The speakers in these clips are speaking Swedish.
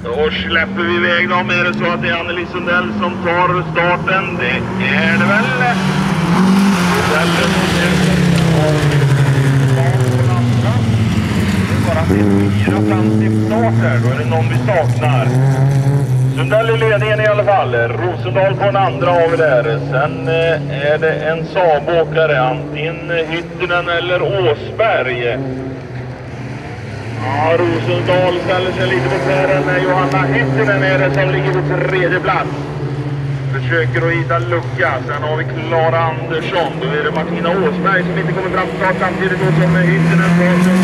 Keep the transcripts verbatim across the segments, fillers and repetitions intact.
Då släpper vi iväg dem. Är det så att det är Anneli Sundell som tar starten? Det är det väl. Sundell det är bara fyra fram till start här. Då är det någon vi saknar. Sundell i ledningen i alla fall. Rosendal på den andra har vi där. Sen är det en Saab-åkare. Antingen Hyttinen eller Åsberg. Ja, Rosendal ställer sig lite på tvären. Johanna Hyttinen är det som ligger på tredje plats. Försöker att hitta lucka. Sen har vi Klara Andersson. Då är det Martina Åsberg som inte kommer fram till start samtidigt då som Hyttinen tar sig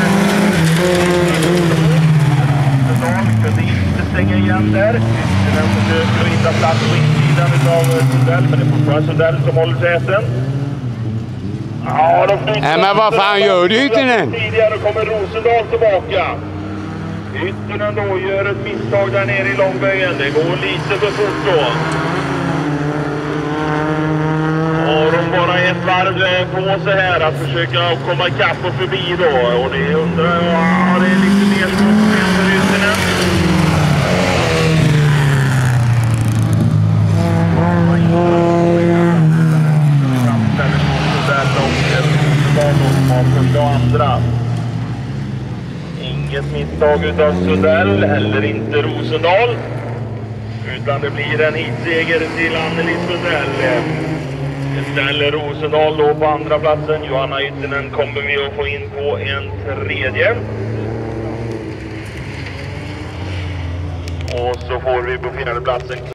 Rosendal kunde inte stänga igen där. Hyttinen försöker att hitta plats på insidan av Sundell. Men det är fortfarande Sundell som håller säten. Ja, då flyttar... Nej, men vad fan gör du, Hyttinen? Tidigare kommer Rosendal tillbaka. Hyttinen då gör ett misstag där nere i långböjen. Det går lite för fort då. Och de bara ett varv på sig här att försöka komma ikapp och förbi då. Och det undrar jag, ja, det är lite mer svårt för Hyttinen. Andra. Inget misstag utav Sundell, heller inte Rosendal. Utan det blir en hitseger till Anneli Sundell. Ställer Rosendal då på andra platsen. Johanna Hyttinen kommer vi att få in på en tredje. Och så får vi på fjärde platsen